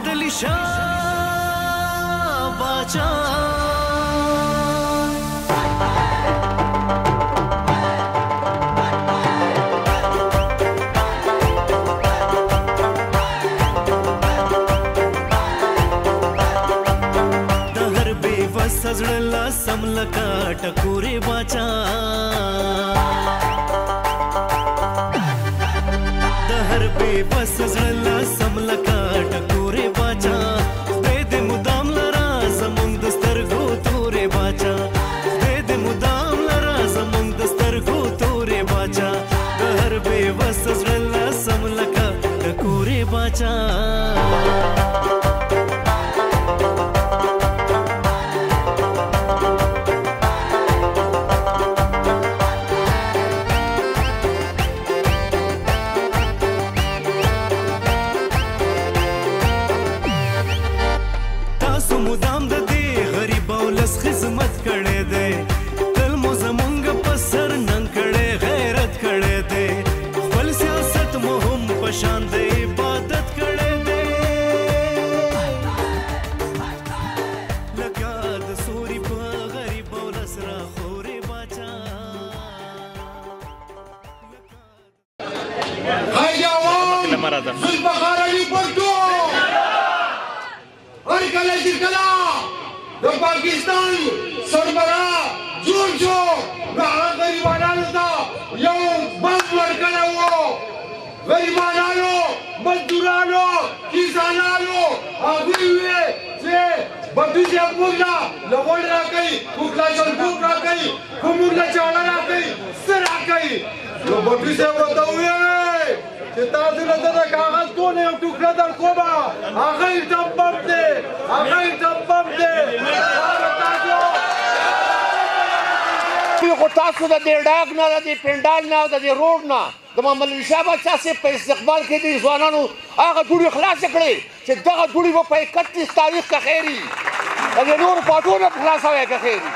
علی شاه باچا د هر بے وس زړه لا سم لکه ټکورې باچا د هر بے وس زړه لا سم لکه ټکورې باچا خدای دې مدام لرا زمونږ د سترګو تورې باچا خدای دې مدام لرا زمونږ د سترګو تورې باچا د هر بے وس زړه لا سم لکه ټکورې باچا مدام د دې غریب او لس خدمت کړی دی تل مو زمونږ په سر ننګ کړی غیرت کړی دی خپل سیاست مو هم په شان د عبادت کړی دی لکه د سوري په غریب او لس راخورې باچا خیر عوام ذوالفقار علي پښتو هر کله چې کله د پاکستان سربراہ جوړ شو نو هغه غریبانو ته یو بند ورکړی و غریبانو مزدورانو کسانانو هغوی ویې چې بټو صاحب موږ له لوړ راکوي موږ له شلګوب راکوي خو موږ له چاړه راکوي څه راکوي نو بټو صاحب ورته وویل چې تاسو له د کاغذ کونه یو ټوکړه در کومه هغه ټپ بم دی هغه ټپ بم دی خو تاسو د دې ډاګ نه د دې پنډال نه او د دې روډ نه د محمد علي شاه باچا صاحب په استقبال کې دې ځوانانو هغه دوړې خلاصې کړې چې دغه دوړې به په 31 تاریخ که خیري د دې نورو پاټو نه خلاصوی که خیري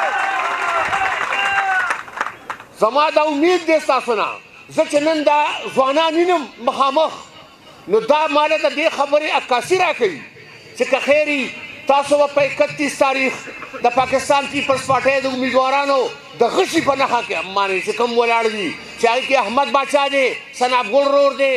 زما دا امید دی ستاسو نه زه چې نن دا ځوانان وینم مخامخ نو دا ماله د دې خبرې عکاسي راکوي چې که خیري تاسو به په 31 تاریخ د پاکستان پیپلز پارټۍ د امیدوارانو د غشي په نښه کې مانې چې کوم ولاړ دي چې هغې کې احمد باچا دی سناب ګل رور دی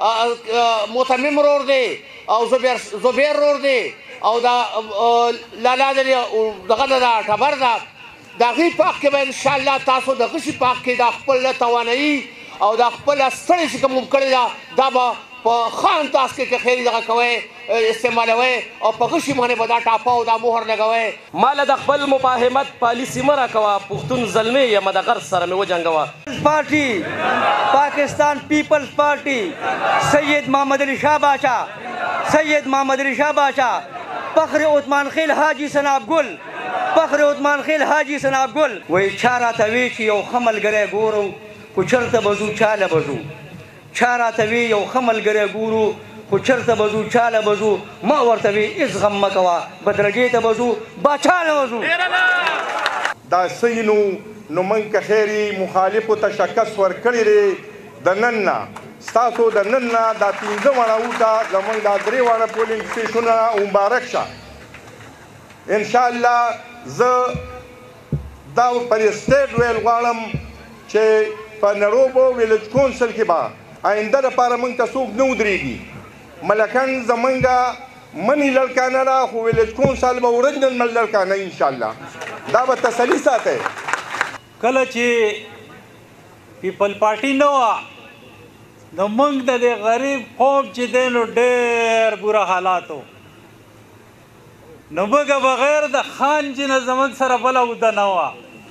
محتمم رور دی او زبیر رور دی او دا لالا دغه ده ټبر ده د هغې په حق کې به انشاءالله تاسو د غشي په حق کې دا خپل توانایي او دا خپل ستړې چې کوم کړې ده دا به په ښه انداز کې که خیري دغه کوئ استعمالوئ او په غشي باندې به دا ټاپه او دا مهر لګوئ ماله د خپل مفاهمت پالیسي مه راکوه پښتون زلمی یم د غرض سره مې وجنګوه پارټي پاکستان پیپلز پارټي سید محمد علي شاه باچا سید محمد علي شاه باچا فخر عثمان خیل حاجي سناب ګل فخر عثمان خیل حاجي سناب ګل وایي چا راته وی چې یو ښه ملګری ګورو خو چېرته به ځو چاله به ځو چا راته وی یو ښه ملګری ګورو خو چېرته به ځو چاله به ځو ما ورته وی هېڅ غم مه کوه بدرګې ته به ځو باچا نه به ځو دا صحیح نو موږ که خیري مخالفو ته شکست ورکړی دی د نن نه ستاسو د نن نه دا 15 واړه وټه زموږ دا 3 واړه پولینګ سټیشنونه مبارک شه انشاءالله زه دا پر سټیټ ویل غواړم چې په نروبو ویلج کونسل کې به آینده لپاره موږ ته څوک نه ودرېږي ملکن زمونږ منی لړکانه ده خو ویلج کونسل به اورجنل من لړکانه انشاءالله دا به تسلي ساتئ کله چې پیپل پارټي نه وه نو موږ د دې غریب قوم چې دی نو ډېر بوره حالات و نو موږ بغیر د خان چې نه زموږ سره بله اوده نه وه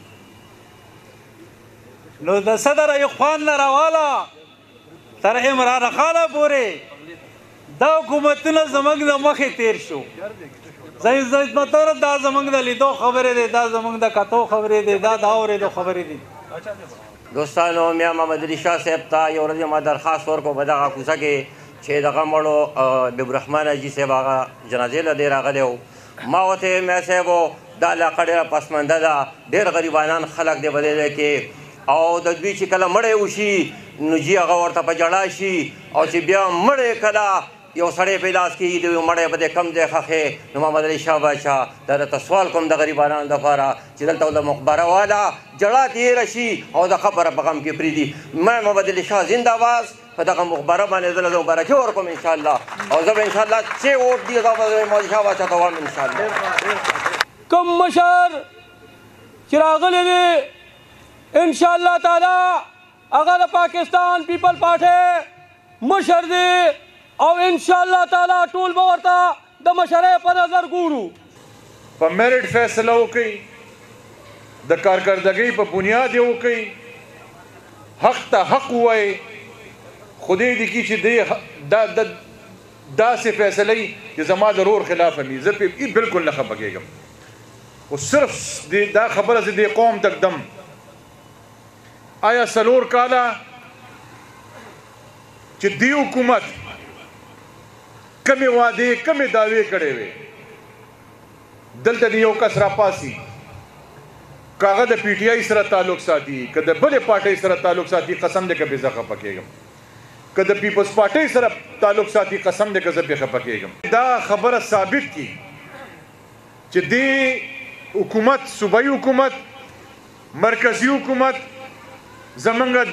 نو د صدر ایوب خان نه راواله تر عمران خانه پورې دا حکومتونه زموږ د مخې تیر شو زموږ دا زموږ د لیدو خبرې دی دا زموږ د کتو خبرې دی دا د اورېدو خبرې دي دوستانو میا محمد علي شاه صاحب ته یو ورځ ما درخواست ورکړو په دغه کوڅه کې چې دغه مړو حبیب الرحمن حاجي صاحب هغه جنازې له دی راغلی و ما ورته میا صاحبو دا علاقه ډېره پسمنده ده ډېر غریبانان خلک دی په دې ځای کې او د دوی چې کله مړی وشي نو جي هغه ورته په جړا شي او چې بیا مړی کله یو سړی په لاس کې د یو مړی په دې کم دی ښخې نو محمد علي شاه بادشاه دا درته سوال کوم د غریبانو دپاره چې دلته د مقبره والا جړا تېره شي او د قبره په غم کې پرېږدي ما محمد علي شاه زنده باز په دغه مقبره باندې زه له مبارکي ورکوم انشاءالله او زه به انشاءالله چې ووټ دي دا به محمد علي شاه بادشاه ته وایم انشاءالله کوم مشر چې راغلی دی انشاءالله تعالی هغه د پاکستان پیپل پارټۍ مشر دی او انشاءاللہ تعالی ټول به ورته د مشرۍ په نظر ګورو په میرټ فیصله وکړي د کارکردګۍ په بنیاد یې وکړي حق ته حق ووایي خدای دې کړي چې داسې فیصلې چې زما د رور خلاف وي زه پرې بالکل نه خفه کېږم خو صرف دا خبره زه دې قوم ته ږدم آیا 4 کاله چې دې حکومت کمې وعدې کمې دعوې کړې وې دلته د یو کس راپاسي که هغه د پی ټي آی سره تعلق ساتي که د بلې پارټۍ سره تعلق ساتي قسم دی که بې زه خفه کېږم که د پیپلز پارټۍ سره تعلق ساتي قسم دی که زه بې خفه کېږم دا خبره ثابت کی چې دې حکومت صوبایي حکومت مرکزي حکومت زمونږ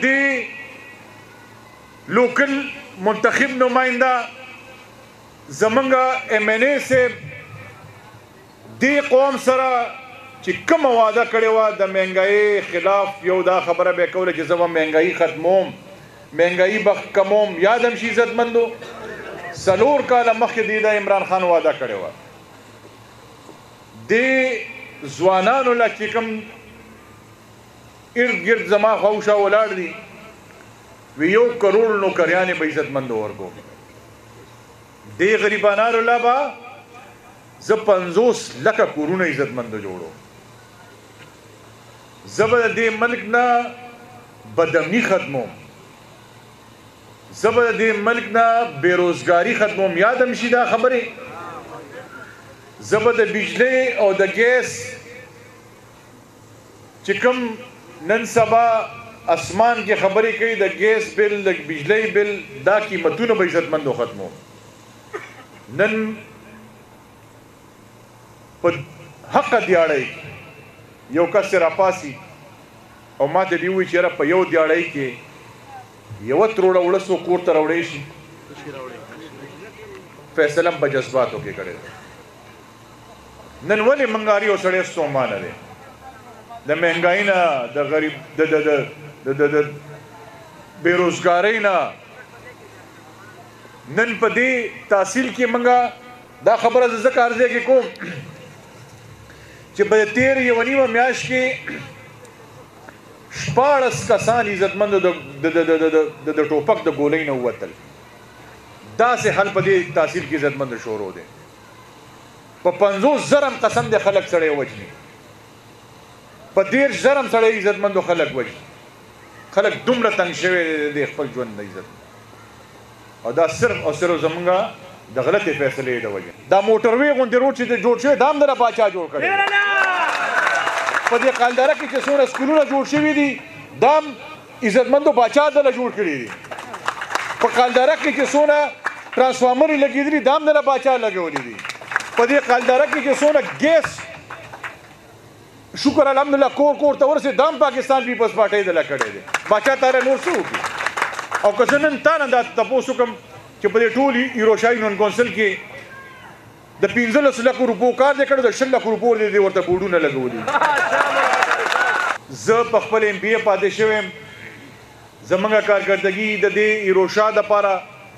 دې لوکل منتخب نماینده زمونږ ایم این اے صاحب دې قوم سره چې کومه وعده کړې وه د مهنګایۍ خلاف یو دا خبره به یې کوله چې زه به مهنګایي ختموم مهنګایي به کموم یاد هم شي عزتمندو 4 کاله مخکې دې د عمران خان وعده کړې وه دې ځوانانو له چې کوم ارد ګرد زما خواوشا ولاړ دي وی 1 کروڑ نوکریانې به عزتمندو ورکوم دې غریبانانو لا به زه 50 لکه کورونه عزتمندو جوړو زه به د دې ملک نه بدامني ختموم زه به د دې ملک نه بېروزګاري ختموم یاد هم شي دا خبرې زه به د بجلۍ او د ګیس چې کوم نن سبا اسمان کې خبرې کوي د ګیس بل د بجلۍ بل دا قیمتونه به عزتمندو ختموم نن په حق دیاړی یو کس راپاسي او ما ته دې ووایي چې یاره په یو دیاړی کې 1 کروړه ولسو کور ته راوړی شي فیصله هم په جذباتو کې کړې ده نن ولې منګاري او سړی ستومانه دی د مهنګایي نه د غریب د بېروزګارۍ نه نن په دې تحصیل کې منګه دا خبره زه ځکه عرضه کې کوم چې په 13 میاشت کې 14 کسان عزتمندو د ټوپک د ګولۍ نه ووتل داسې حل په دې تحصیل کې عزتمندو شروع دی په 50,000 قسم دی خلک سړی وجني په 10,000 سړی عزتمندو خلک وجني خلک دومره تنګ شوی دی خپل ژوند د عزت او دا صرف او صرف زمونږ د غلطې فیصلې د وجې دا موټروې غوندې روډ چې جوړ شوی دا هم د باچا جوړ کړی په دې قالداره کې چې څومره سکولونه جوړ شوي دي دا هم عزتمندو باچا دله جوړ کړي دي په قالداره کې چې څومره ټرانسفارمرې لګېدلي دا هم دله باچا لګولي دي په دې قالداره کې چې څومره ګیس شکر الحمدلله کور کور ته ورسې دا هم پاکستان پیپلز پارټۍ دله کړی دی باچا تاره نور څه وکړي او که زه نن تا نه دا تپوس وکړم چې په دې ټول ایروشاهي نون کونسل کې د 15 لکو روپو کار دی کړی د 10 لکو روپو دی ورته بورډونه لګولي زه په خپل ایم بی اے پاتې شوی یم زمونږ کارکردګي د دې ایروشاه دپاره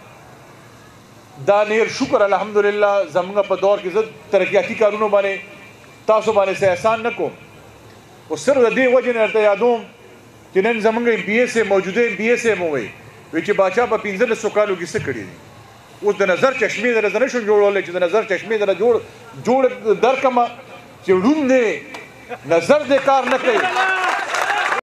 دا نیر شکر الحمدلله زمونږ په دور کې زه ترقیاتي کارونو باندې تاسو باندې څه احسان نه کوم خو صرف د دې وجې نه درته یادوم چې نن زمونږ ایم بی اے صاحب موجوده ایم بی اے صاحب ووایي چې باچا په 15 کالو کې څه کړي دي اوس د نظر چشمې دله زه نه شم جوړولی چې د نظر چشمې دله جوړ درکړمه چې ړوند دی نظر دې کار نه کوي